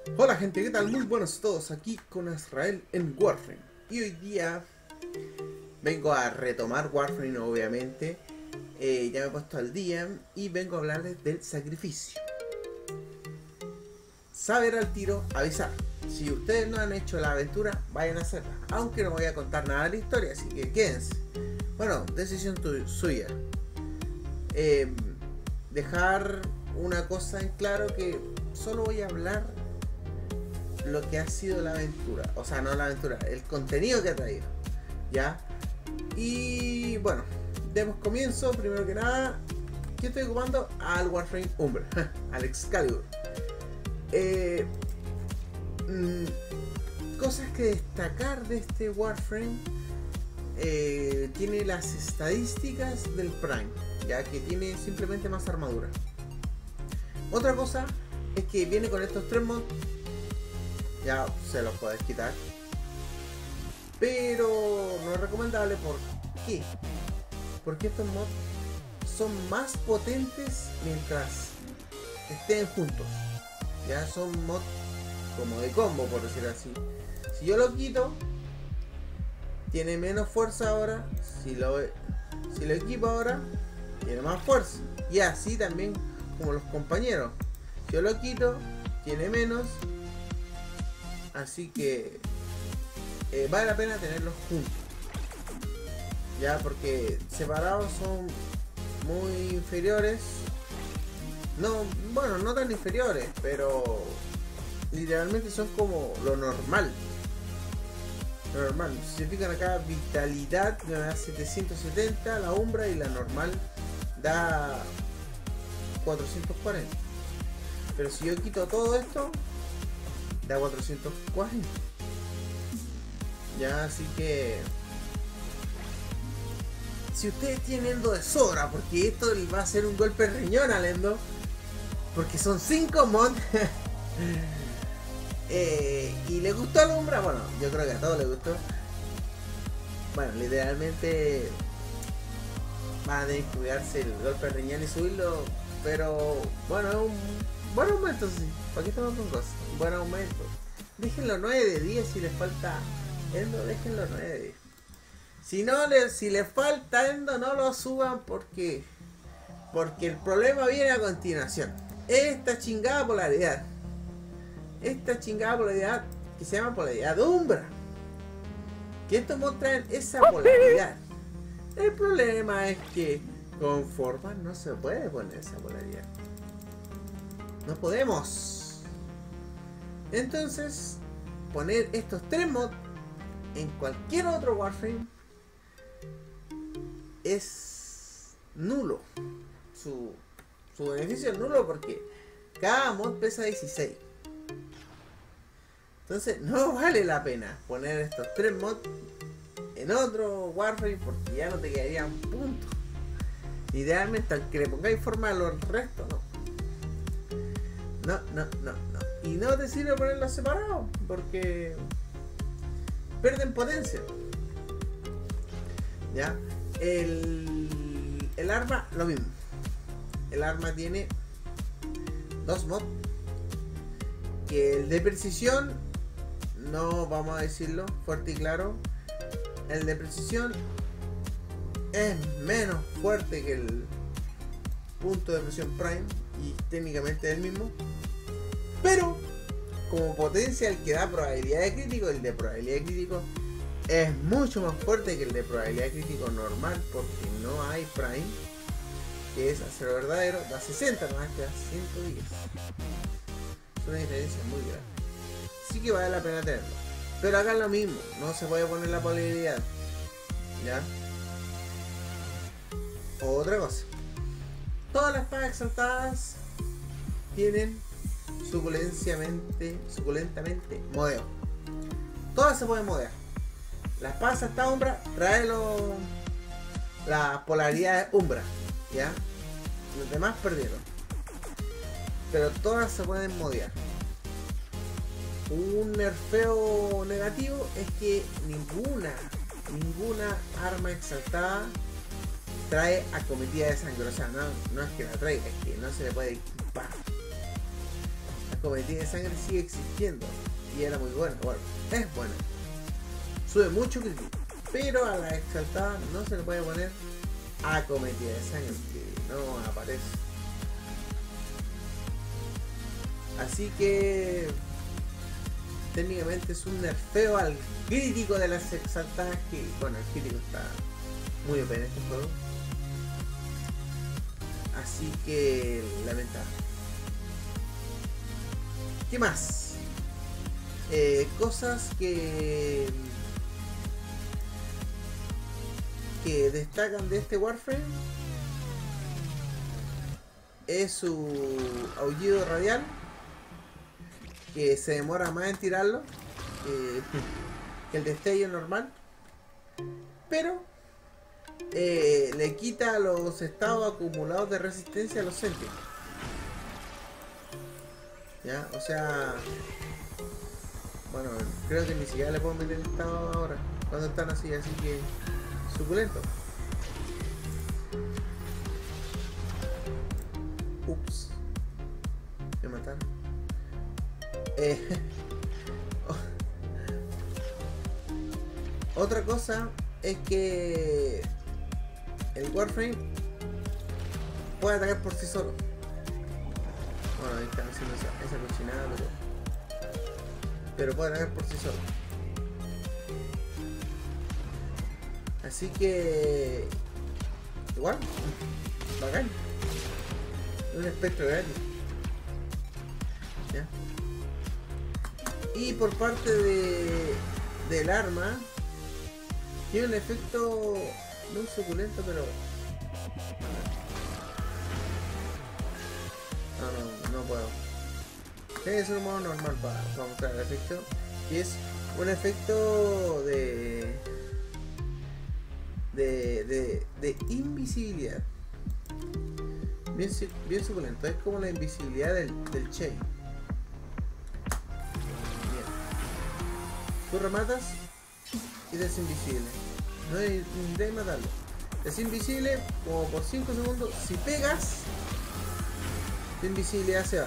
Hola gente, ¿qué tal? Muy buenos todos, aquí con Azrael en Warframe. Y hoy día vengo a retomar Warframe, obviamente. Ya me he puesto al día y vengo a hablarles del sacrificio. Saber al tiro, avisar. Si ustedes no han hecho la aventura, vayan a hacerla. Aunque no voy a contar nada de la historia, así que quédense. Bueno, decisión suya. Eh, Dejar una cosa en claro, que solo voy a hablar lo que ha sido la aventura, o sea, no la aventura, el contenido que ha traído, ¿ya? Y bueno, demos comienzo. Primero que nada, ¿qué estoy ocupando? Al Warframe Umbra, al Excalibur. Eh, Cosas que destacar de este Warframe. Tiene las estadísticas del Prime, ya que tiene simplemente más armadura. Otra cosa es que viene con estos tres mods. Ya se los puedes quitar, pero no es recomendable. ¿Por qué? Porque estos mods son más potentes mientras estén juntos. Ya son mods como de combo, por decir así. Si yo lo quito, tiene menos fuerza ahora. Si lo equipo ahora, tiene más fuerza. Y así también como los compañeros. Si yo lo quito, tiene menos. Así que vale la pena tenerlos juntos, ya, porque separados son muy inferiores. No, bueno, no tan inferiores, pero literalmente son como lo normal. Lo normal, si se fijan acá, vitalidad me da 770, la umbra, y la normal da 440. Pero si yo quito todo esto, da 440. Ya, así que si ustedes tienen Endo de sobra, porque esto va a ser un golpe de riñón al Endo, porque son 5 mods. Y le gustó la Umbra. Bueno, yo creo que a todos les gustó. Bueno, literalmente van a tener que cuidarse el golpe de riñón y subirlo. Pero bueno, es un buen aumento, sí. ¿Para qué estamos con cosas? Un buen aumento. Déjenlo 9 de 10. Si les falta Endo, déjenlo 9 de 10. Si les falta Endo, no lo suban, porque el problema viene a continuación. Esta chingada polaridad que se llama polaridad de Umbra, que estos mods traen esa polaridad. El problema es que con Forma no se puede poner esa polaridad. No podemos. Entonces, poner estos tres mods en cualquier otro Warframe es nulo. Su beneficio es nulo, porque cada mod pesa 16. Entonces no vale la pena poner estos tres mods en otro Warframe, porque ya no te quedarían puntos. Idealmente, al que le pongáis forma a los restos, no. Y no te sirve ponerlos separados, porque pierden potencia. Ya. El arma, lo mismo. El arma tiene dos mods. Que el de precisión, no vamos a decirlo fuerte y claro, el de precisión es menos fuerte que el punto de presión Prime, y técnicamente es el mismo, pero como potencia, el que da probabilidad de crítico, el de probabilidad de crítico es mucho más fuerte que el de probabilidad de crítico normal, porque no hay Prime, que es acero verdadero, da 60, nomás que da 110. Es una diferencia muy grande, así que vale la pena tenerlo. Pero acá es lo mismo, no se puede poner la polaridad, ¿ya? Otra cosa, todas las espadas exaltadas tienen suculentamente modeo. Todas se pueden modear. La espada exaltada Umbra trae la polaridad de Umbra, ¿ya? Los demás perdieron, pero todas se pueden modear. Un nerfeo negativo es que ninguna arma exaltada trae acometida de sangre. O sea, no es que la traiga, es que no se le puede equipar. cometida de sangre sigue existiendo y era muy buena. Bueno, es buena. Sube mucho crítico, pero a la exaltada no se le puede poner acometida de sangre, que no aparece. Así que técnicamente es un nerfeo al crítico de las exaltadas, que bueno, el crítico está muy OP en este juego. Así que lamentable. ¿Qué más? Cosas que destacan de este Warframe es su aullido radial, que se demora más en tirarlo que el destello normal, pero le quita los estados acumulados de resistencia a los sentios. Ya, o sea, bueno, creo que ni siquiera le puedo meter el estado ahora cuando están así que suculento. Ups, me mataron. Otra cosa es que el Warframe puede atacar por sí solo. Bueno, ahí están haciendo esa cochinada, pero puede atacar por sí solo. Así que igual, bacán. Un espectro gratis. ¿Ya? Y por parte del arma, tiene un efecto muy suculento, pero no puedo. Tiene que ser un modo normal para mostrar el efecto, y es un efecto de invisibilidad. Bien suculento, es como la invisibilidad del Chain. Bien. Tú rematas y eres invisible. No necesitas matarlo. Es invisible como por 5 segundos. Si pegas, tu invisibilidad se va.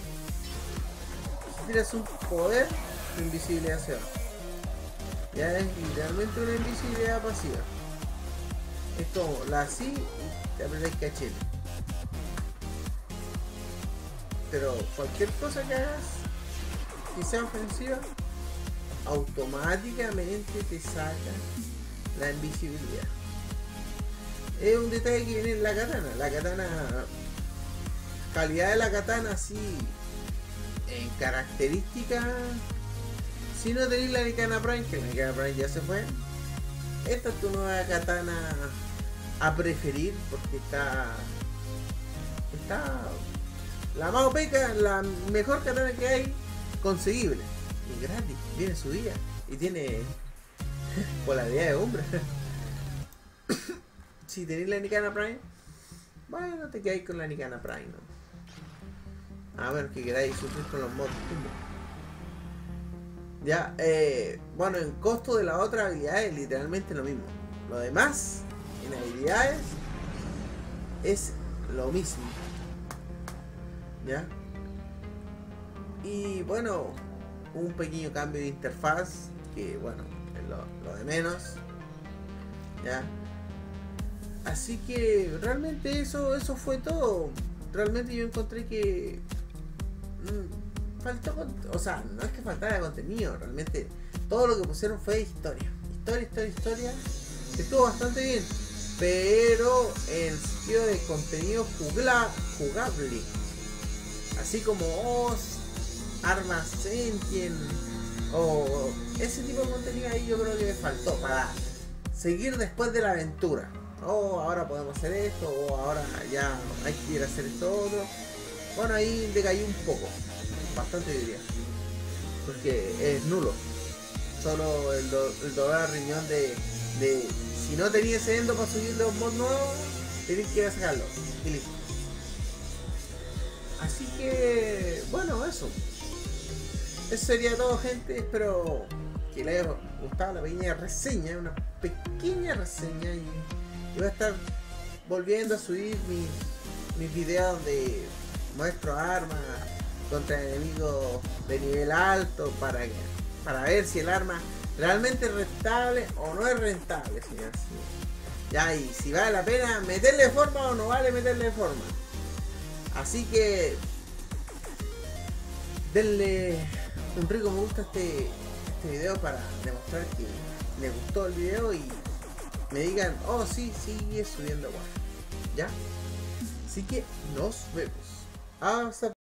Si tiras un poder, tu invisibilidad se va. Ya es literalmente una invisibilidad pasiva. Es como la así y te apretas cachete. Pero cualquier cosa que hagas que sea ofensiva, automáticamente te saca la invisibilidad. Es un detalle que viene en la katana. La katana, calidad de la katana, así en características, si no tenéis la Nikana Prime, que la Nikana Prime ya se fue, esta es tu nueva katana a preferir, porque está la más opeca, la mejor katana que hay, conseguible y gratis, viene su día y tiene polaridad de umbra. Si tenéis la Nikana Prime, bueno, te quedáis con la Nikana Prime, ¿no? A ver, que queráis sufrir con los mods. Ya, bueno, en costo de la otra habilidad es literalmente lo mismo. Lo demás, en habilidades, es lo mismo. ¿Ya? Y bueno, un pequeño cambio de interfaz, que bueno, es lo de menos. ¿Ya? Así que realmente eso fue todo. Realmente yo encontré que faltó, o sea, no es que faltara contenido, realmente todo lo que pusieron fue historia, que estuvo bastante bien, pero en sentido de contenido jugable, así como armas sentient o ese tipo de contenido, ahí yo creo que me faltó para seguir después de la aventura. Ahora podemos hacer esto, o ahora ya hay que ir a hacer esto otro. Bueno, ahí decayó un poco, bastante diría, porque es nulo. Solo el dolor al riñón de si no tenías ese endo para subir los mods nuevos, tenés que ir a sacarlo y listo. Así que bueno, eso sería todo, gente. Espero que les haya gustado la pequeña reseña, una pequeña reseña, y voy a estar volviendo a subir mis videos donde muestro armas contra enemigos de nivel alto para ver si el arma realmente es rentable o no es rentable, señor. Ya, y si vale la pena meterle forma o no vale meterle forma. Así que denle un rico me gusta a este video para demostrar que les gustó el video y me digan, oh sí, sigue subiendo igual. ¿Ya? Así que nos vemos. Hasta